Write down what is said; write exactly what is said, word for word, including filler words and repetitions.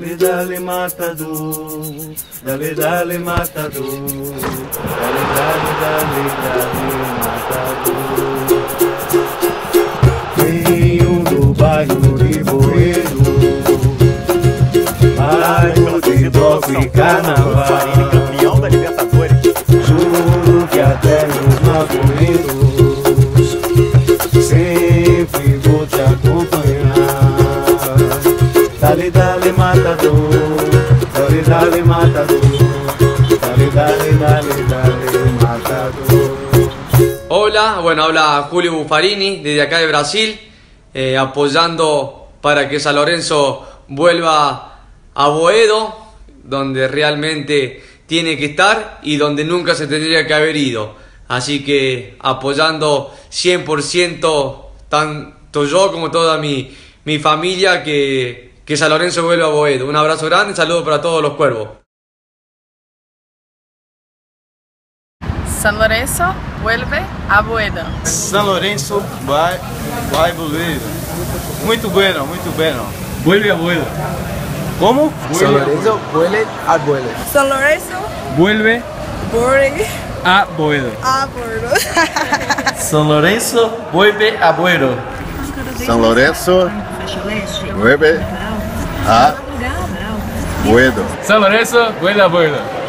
Dale, dale, matador, dale, dale, matador, dale, dale, dale, dale, matador. Venho do bairro de Boedo, bairro de bloco e carnaval. Campeão da Libertadores. Juro que até nos maus momentos sempre vou te acompanhar. Dale, dale, matador, dale, dale, matador, dale, dale, dale, dale, matador. Hola, bueno, habla Julio Buffarini desde acá de Brasil, eh, apoyando para que San Lorenzo vuelva a Boedo, donde realmente tiene que estar y donde nunca se tendría que haber ido. Así que apoyando cien por ciento tanto yo como toda mi, mi familia que, que San Lorenzo vuelva a Boedo. Un abrazo grande, saludos para todos los cuervos. San Lorenzo vuelve a Boedo. San Lorenzo vai, vai Boedo. Muito bueno, muito bueno. Vuelve a Boedo. Como? San Lorenzo vuelve a Boedo. San Lorenzo Vuelve vuelve a Boedo. a Boedo. San Lorenzo vuelve a Boedo. San Lorenzo vuelve a Boedo. San Lorenzo vuelve a Boedo.